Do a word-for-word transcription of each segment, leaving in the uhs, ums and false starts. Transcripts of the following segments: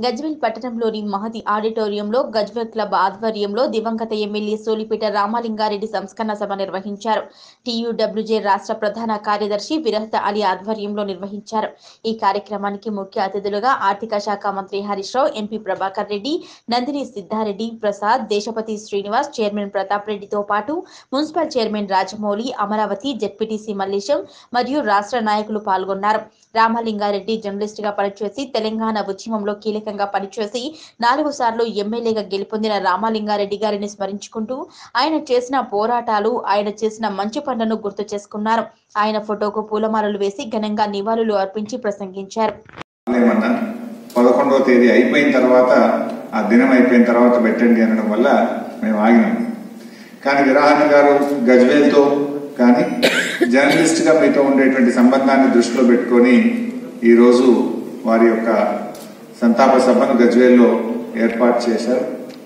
గజ్వేల్ పట్టణంలోని మహతి ఆడిటోరియంలో గజ్వేల్ క్లబ్ ఆధ్వర్యంలో దివంగత ఎమ్మెల్యే సోలిపేట రామలింగారెడ్డి సంస్కరణ సభ నిర్వహించారు. టీయూడబ్ల్యూజే రాష్ట్ర ప్రధాన కార్యదర్శి విరహత అలీ ఆధ్వర్యంలో నిర్వహించారు. ఈ కార్యక్రమానికి ముఖ్య అతిథులుగా ఆర్థిక శాఖ మంత్రి హరీష్ రావు, ఎంపీ ప్రభాకర్ రెడ్డి, నందిని సిద్ధారెడ్డి, ప్రసాద్, దేశపతి శ్రీనివాస్, చైర్మన్ ప్రతాప్ రెడ్డితో పాటు municipal chairman Rajamouli, Amaravati, ZPTC Mallesham మరియు రాష్ట్ర నాయకులు పాల్గొన్నారు. రామలింగారెడ్డి జర్నలిస్ట్ గా పనిచేసి తెలంగాణ ఉద్యమంలో కీలకంగా పనిచేసి నాలుగు సార్లు ఎమ్మెల్యేగా గెలుపొందిన రామలింగారెడ్డి గారిని స్మరించుకుంటూ ఆయన చేసిన పోరాటాలు, ఆయన చేసిన మంచి పనులను గుర్తు చేసుకున్నారు. ఆయన ఫోటోకు పూలమాలలు వేసి ఘనంగా నివాళులు అర్పించి ప్రసంగించారు. పదకొండవ తేదీ అయిపోయిన తర్వాత ఆ దినం అయిపోయిన తర్వాత పెట్టండి అనడం వల్ల మేము ఆగినాం. కానీ విరాహన్ గారు గజ్వేల్తో కానీ జర్నలిస్ట్ గా మీతో ఉండేటువంటి సంబంధాన్ని దృష్టిలో పెట్టుకొని ఈరోజు వారి యొక్క సంతాప సభను గజ్వేల్లో ఏర్పాటు చేశారు.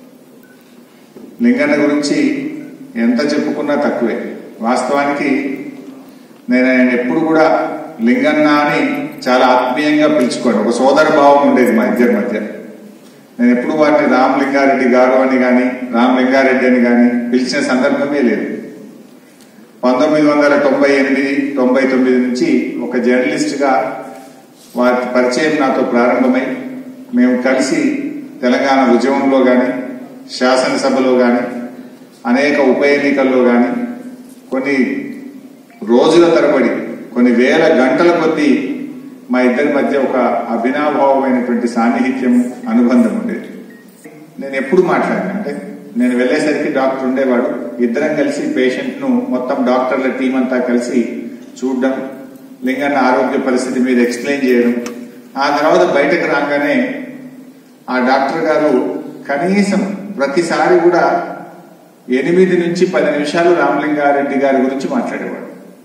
లింగన్న గురించి ఎంత చెప్పుకున్నా తక్కువే. వాస్తవానికి నేను ఆయన ఎప్పుడు కూడా లింగన్న అని చాలా ఆత్మీయంగా పిలుచుకోండి, ఒక సోదర భావం ఉండేది మా ఇద్దరి మధ్య. నేను ఎప్పుడు వారిని రామలింగారెడ్డి గారు అని కానీ రామలింగారెడ్డి అని కానీ పిలిచిన సందర్భమే లేదు. పంతొమ్మిది వందల తొంభై ఎనిమిది తొంభై తొమ్మిది నుంచి ఒక జర్నలిస్ట్ గా వారి పరిచయం నాతో ప్రారంభమై మేము కలిసి తెలంగాణ ఉద్యమంలో కానీ శాసనసభలో కానీ అనేక ఉప ఎన్నికల్లో కానీ కొన్ని రోజుల తరబడి కొన్ని వేల గంటల కొద్దీ మా ఇద్దరి మధ్య ఒక అభినాభావమైనటువంటి సాన్నిహిత్యం, అనుబంధం ఉండేది. నేను ఎప్పుడు మాట్లాడినా అంటే నేను వెళ్లేసరికి డాక్టర్ ఉండేవాడు. ఇద్దరం కలిసి పేషెంట్ ను మొత్తం డాక్టర్ల టీం అంతా కలిసి చూడడం, లింగన్న ఆరోగ్య పరిస్థితి మీద ఎక్స్ప్లెయిన్ చేయడం. ఆ తర్వాత బయటకు రాగానే ఆ డాక్టర్ గారు కనీసం ప్రతిసారి కూడా ఎనిమిది నుంచి పది నిమిషాలు రామలింగారెడ్డి గారి గురించి మాట్లాడేవాడు.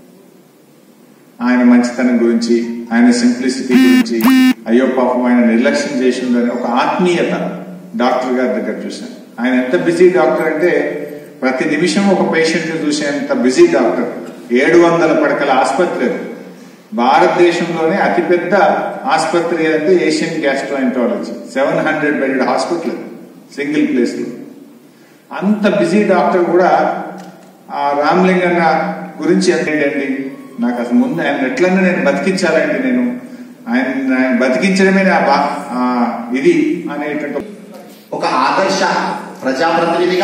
ఆయన మంచితనం గురించి, ఆయన సింప్లిసిటీ గురించి, అయ్యో పాపం ఆయన నిర్లక్ష్యం చేసిందని ఒక ఆత్మీయత డాక్టర్ గారి దగ్గర చూశాను. ఆయన ఎంత బిజీ డాక్టర్ అంటే ప్రతి నిమిషం ఒక పేషెంట్ ను చూసేంత బిజీ డాక్టర్. ఏడు వందల పడకల ఆసుపత్రి, భారతదేశంలోనే అతిపెద్ద ఆసుపత్రి అంటే Asian gastroenterology, seven hundred bedded hospital single place లో. అంత బిజీ డాక్టర్ కూడా ఆ రామలింగన్న గురించి ఏంటండి, నాకు అసలు ముందు ఆయన ఎట్లన్నా నేను బతికించాలండి, నేను ఆయన ఆయన బతికించడమే నా ఇది అనేటువంటి ఒక ఆదర్శ ప్రజాప్రతినిధిగా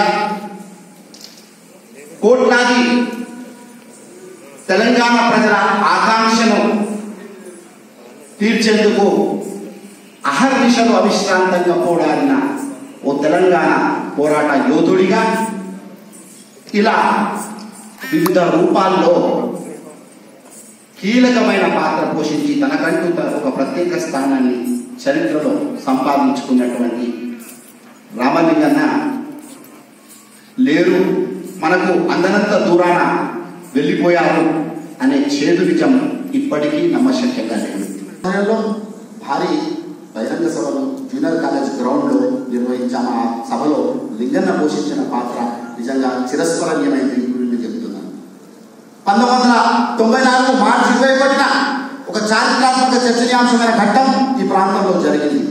కోట్లాది తెలంగాణ ప్రజల ఆకాంక్షను తీర్చేందుకు అహర్నిశలు అవిశ్రాంతంగా పోరాడిన ఓ తెలంగాణ పోరాట యోధుడిగా ఇలా వివిధ రూపాల్లో కీలకమైన పాత్ర పోషించి తనకంటూ ఒక ప్రత్యేక స్థానాన్ని చరిత్రలో సంపాదించుకున్నటువంటి రామలింగన్న లేరు, మనకు అందనంత దూరాన వెళ్ళిపోయారు అనే చేదు నిజం ఇప్పటికీ నమ్మశక్యంగా లేదు. సమయంలో భారీ బహిరంగ సభలు జూనియర్ కాలేజ్ గ్రౌండ్ లో నిర్వహించాము. ఆ సభలో లింగన్న పోషించిన పాత్ర నిజంగా చిరస్మరణీయమైంది చెబుతున్నాను. పంతొమ్మిది వందల తొంభై నాలుగు మార్చి ఇరవై ఒకటిన ఒక చారిత్రాత్మక చర్చనీయాంశమైన ఘట్టం ఈ ప్రాంతంలో జరిగింది.